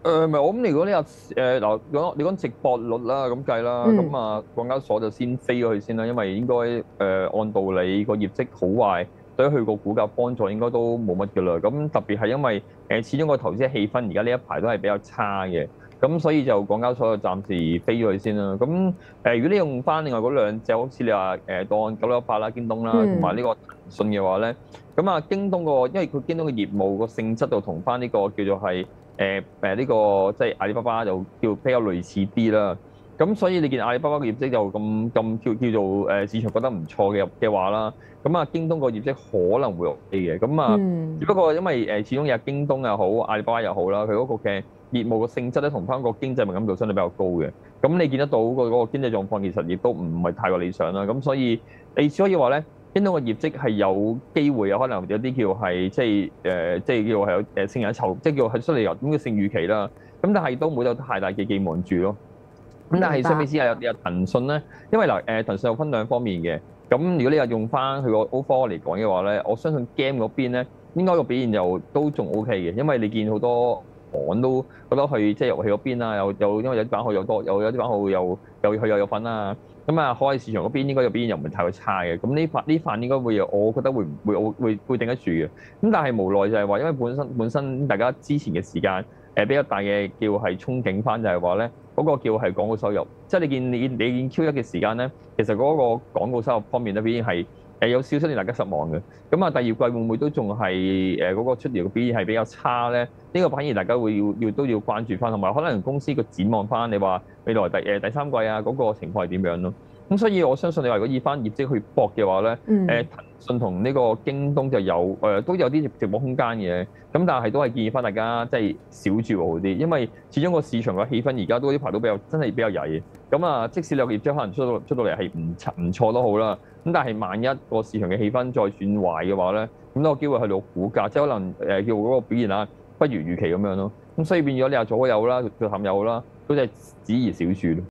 唔係，我諗如果你話嗱，你講直播率啦，咁計啦，咁嗯， 啊，港交所就先飛咗佢先啦，因為應該按道理個業績好壞對於佢個股價幫助應該都冇乜㗎啦。咁特別係因為始終個投資氣氛而家呢一排都係比較差嘅，咁所以就港交所就暫時飛咗佢先啦。咁如果你用翻另外嗰兩隻，好似你話當918啦、京東啦，同埋呢嗯， 個騰訊嘅話咧，咁啊京東個因為佢京東嘅業務個性質就同翻呢個叫做係。呢個即係阿里巴巴就叫比較類似啲啦，咁所以你見阿里巴巴嘅業績就咁叫做市場覺得唔錯嘅話啦，咁啊京東個業績可能會 OK 嘅，咁啊只嗯， 不過因為始終有京東又好，阿里巴巴又好啦，佢嗰個嘅業務嘅性質咧同翻個經濟敏感度相對比較高嘅，咁你見得到嗰個經濟狀況其實亦都唔係太過理想啦，咁所以你只可以話咧。京東嘅業績係有機會有可能有啲叫係即係叫係有勝人一籌，即係叫係出嚟由咁嘅勝預期啦。咁但係都冇有太大嘅寄望住咯。咁但係相比明白。 之下有騰訊咧，因為嗱騰訊有分兩方面嘅。咁如果你話用翻佢個 O4 嚟講嘅話咧，我相信 game 嗰邊咧應該個表現又都仲 OK 嘅，因為你見好多行都覺得去即係遊戲嗰邊啊，又因為有啲版號又多，有啲版號又佢又有份啊。咁啊，海外市場嗰邊應該個表現又唔係太過差嘅。咁呢份應該會有，我覺得會頂得住嘅。咁但係無奈就係話，因為本身大家之前嘅時間比較大嘅叫係憧憬翻，就係話咧嗰個叫係廣告收入。即係你見 Q1嘅時間咧，其實嗰個廣告收入方面咧，表現係有少少令大家失望嘅。咁啊，第二季會唔會都仲係嗰個出嚟嘅表現係比較差咧？呢個反而大家會都要關注翻，同埋可能公司個展望翻，你話未來第三季啊嗰個情況係點樣咯？咁所以我相信你話如果以翻業績去搏嘅話咧， 嗯， 騰訊同呢個京東就都有啲直播空間嘅，咁但係都係建議翻大家即係少住好啲，因為始終個市場個氣氛而家都呢排都真係比較曳嘅。咁啊，即使你個業績可能出到嚟係唔錯都好啦，咁但係萬一個市場嘅氣氛再轉壞嘅話咧，咁都有機會去到股價，即係可能叫嗰個表現啊不如預期咁樣咯。咁所以變咗你話左有啦，佢淡有啦，都係只宜少住咯。